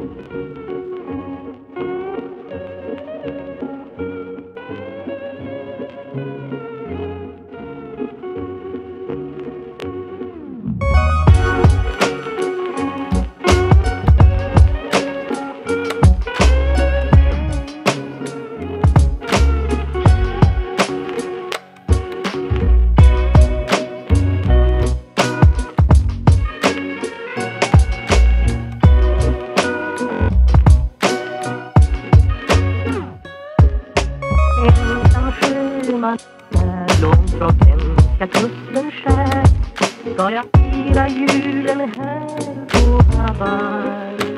Långt från hemska kusten skär ska jag fira julen här på Hawaii.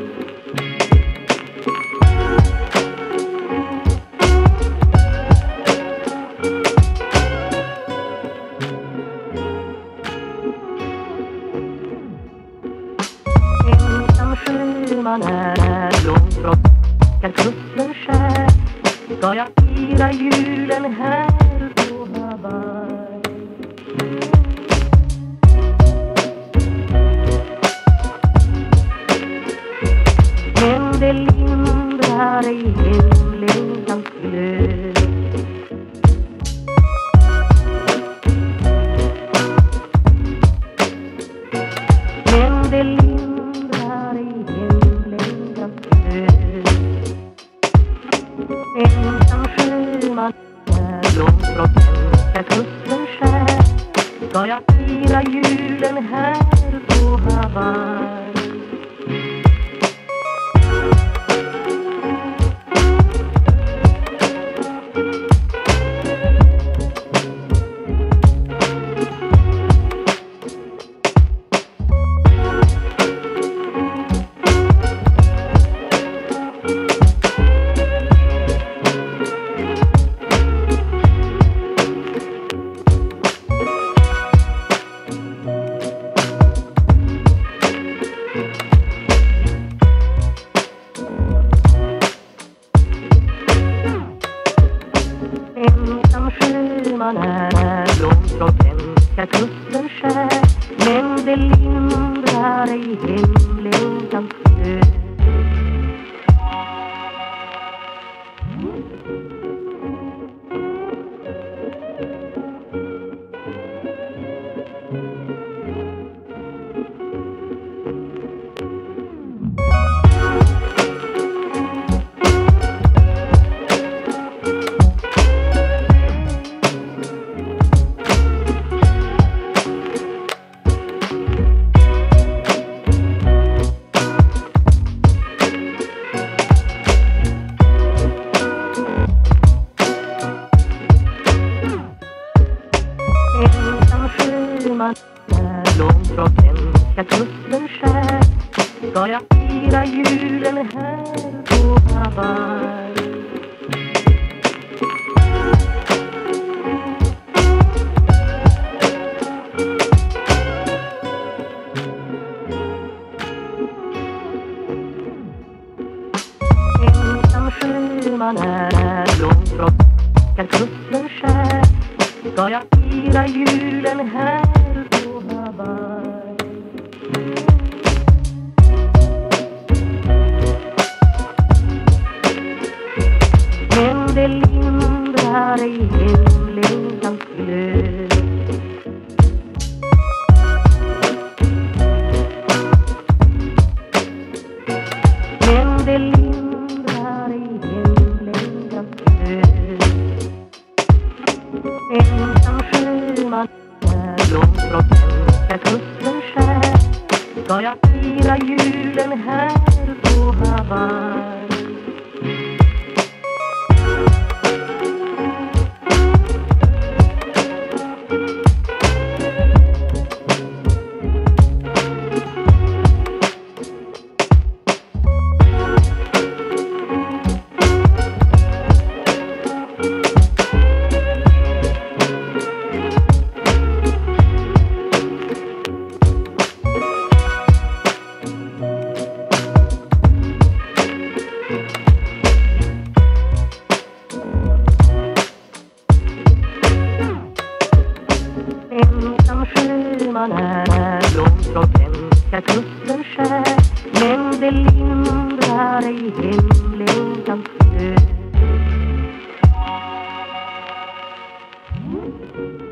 Ensam sjöman är långt från hemska kusten skär ska jag fira julen här på Hawaii. Men det lindrar ej hemlängtans glöd. Men det lindrar ej hemlängtans glöd. Ensam sjöman är långt från hemska kusten skär ska jag fira julen här på Hawaii. Ensam sjöman är långt från hemska kusten skär men det lindrar ej hemlängtans glöd. Ensam sjöman är långt från hemska kusten skär ska jag fira julen här på Hawaii. Ensam sjöman är långt från hemska kusten skär ska jag fira julen här på Hawaii. Men det lindrar ej hemlängtans glöd. Men det lindrar ej hemlängtans glöd. Ensam sjöman är långt från hemska kusten skär ska jag fira julen här på Hawaii. hindrar ej hemlängtans död.